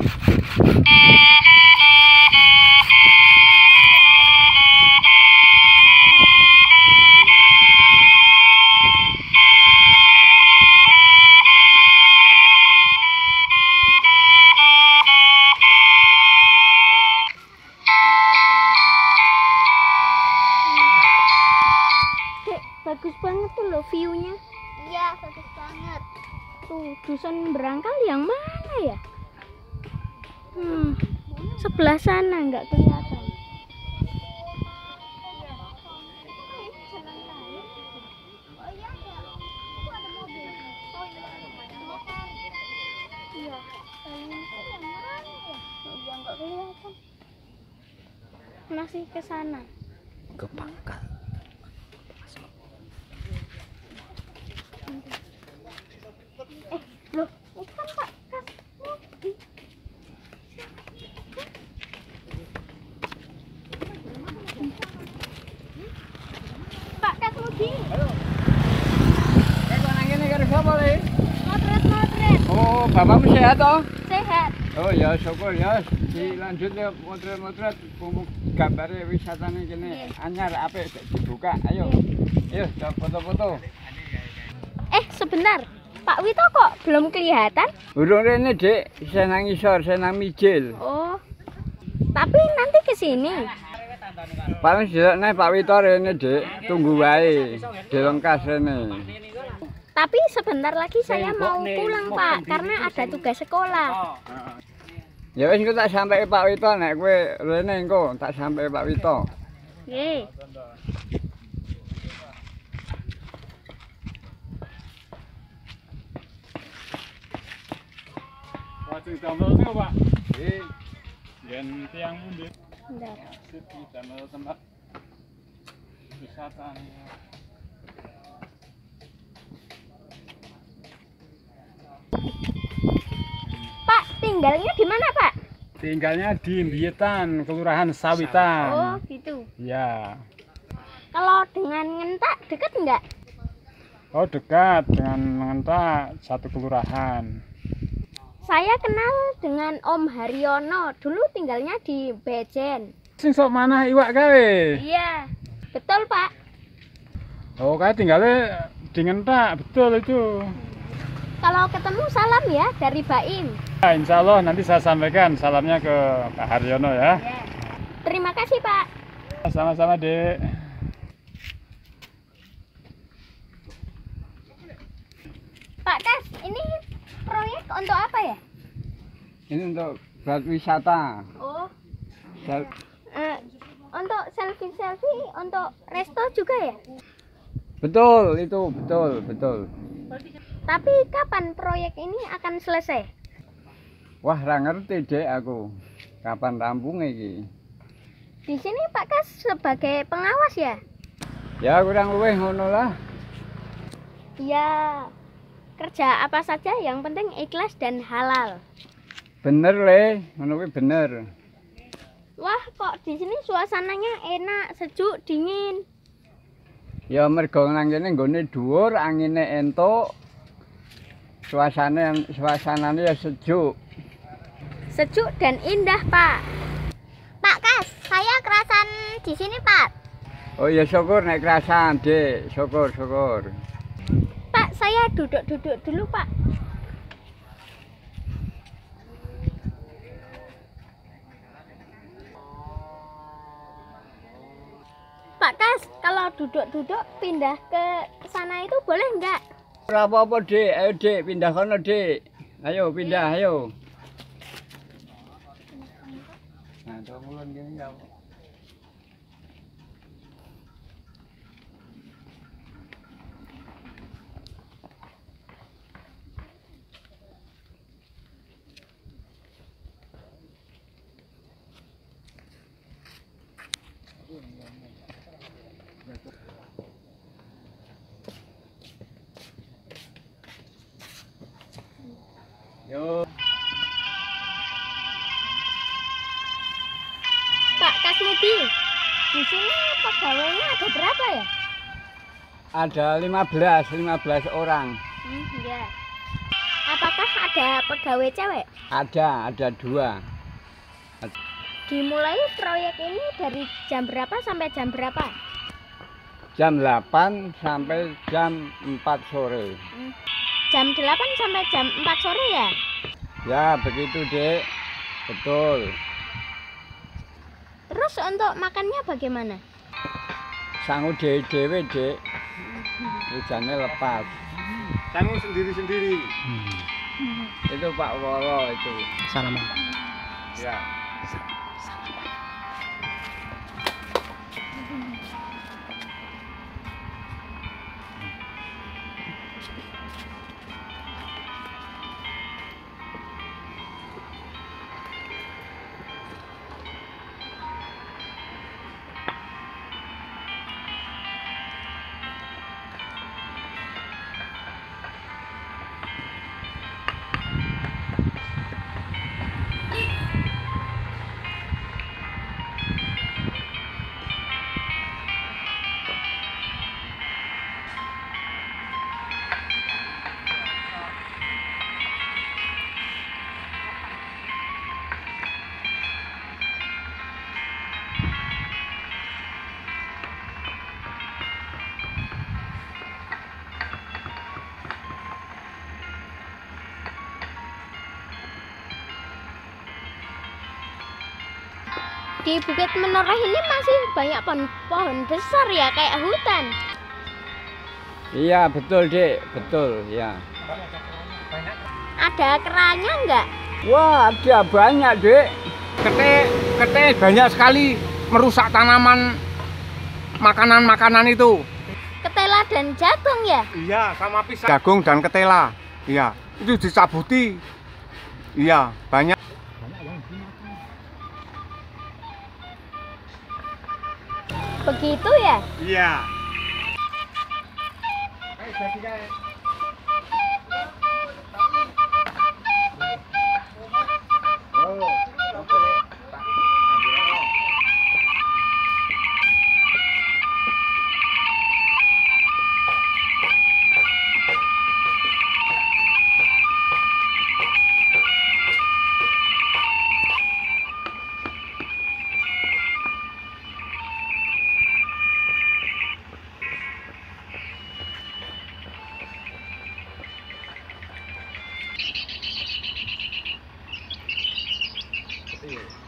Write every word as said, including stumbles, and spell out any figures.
Bagus banget tuh loh view-nya. Iya, bagus banget. Tuh, dusun Berangkal yang mana ya? Hmm, sebelah sana nggak kelihatan. Iya, nggak kelihatan. Masih ke sana. Ke Pangkal. Loh, itu kan Pak Kas Mudi. Pak Kas Mudi. Eh, kok nang kene karo sapa le? Motret-motret. Oh, bapakmu sehat toh? Sehat. Oh ya, syukur ya. Dilanjut ya motret-motret pumuk gambare wisatane kene anyar apik dibuka. Ayo. Ayo, foto-foto. Eh, sebentar. Pak Wito kok belum kelihatan? Urung rene, Dik. Saya nang isor, saya nang mijil. Oh. Tapi nanti ke sini. Paling sedekne Pak Wito rene, Dik. Tunggu wae. Dilengkas rene. Tapi sebentar lagi saya mau pulang, Pak, karena ada tugas sekolah. Ya wis engko tak sampai Pak Wito nek kowe rene engko tak sampai Pak Wito. Nggih. Wajib damel niku, Pak. Nggih. Yen tiyang pundi? Bentar. Sip damel tempat wisata. Pak, tinggalnya di mana, Pak? Tinggalnya di Mbietan, Kelurahan Sawitan. Oh, gitu. Ya. Kalau dengan Ngentak dekat enggak? Oh, dekat dengan Ngentak, satu kelurahan. Saya kenal dengan Om Haryono. Dulu tinggalnya di Bejen. Sing sok manah iwak gawe. Iya, betul, Pak. Oh, kae tinggalnya di Ngentak, betul itu. Kalau ketemu salam ya dari Baim. Nah, insya Allah nanti saya sampaikan salamnya ke Pak Haryono ya. Ya. Terima kasih, Pak. Sama-sama, Dek. Pak Kas, ini proyek untuk apa ya? Ini untuk buat wisata. Oh, Sel- eh, untuk selfie-selfie, untuk resto juga ya? Betul, itu betul, betul. Tapi kapan proyek ini akan selesai? Wah, ra ngerti, Dek, aku. Kapan rampung iki? Di sini Pak Kas sebagai pengawas ya? Ya kurang luwih ngono lah. Ya, kerja apa saja yang penting ikhlas dan halal. Bener le, ngono kuwi bener. Wah, kok di sini suasananya enak, sejuk, dingin. Ya mergo nang kene nggone dhuwur, angine entuk. Suasana suasanane ya sejuk. Sejuk dan indah, Pak. Pak Kas, saya kerasan di sini, Pak. Oh ya syukur nek kerasan, Dik. Syukur, syukur. Pak, saya duduk-duduk dulu, Pak. Pak Kas, kalau duduk-duduk pindah ke sana itu boleh enggak? Ora apa-apa, Dik. Ayo, Dik, pindah kono, Dik. Ayo pindah, ayo. Nah, to mulun kene ya. Yo. Pak Kasmudi, di sini pegawainya ada berapa ya? Ada lima belas, lima belas orang. Hmm, ya. Ada apakah ada pegawai cewek? Ada, ada dua. Dimulai proyek ini dari jam berapa sampai jam berapa? Jam delapan sampai jam empat sore. Jam delapan sampai jam empat sore ya? Ya, begitu, Dek. Betul. Terus untuk makannya bagaimana? Sanggup dewe-dewe, Dek. Hujannya lepas. Kamu sendiri-sendiri. Itu Pak Wolo itu. Salaman. Ya. Di Bukit Menoreh ini masih banyak pohon-pohon besar ya, kayak hutan. Iya, betul, Dek. Betul, ya. Ada keranya enggak? Wah, ada banyak, Dek. Kete, kete banyak sekali merusak tanaman makanan-makanan itu. Ketela dan jagung ya? Iya, sama pisang. Jagung dan ketela. Iya, itu dicabuti. Iya, banyak. Begitu ya? Iya. Iya.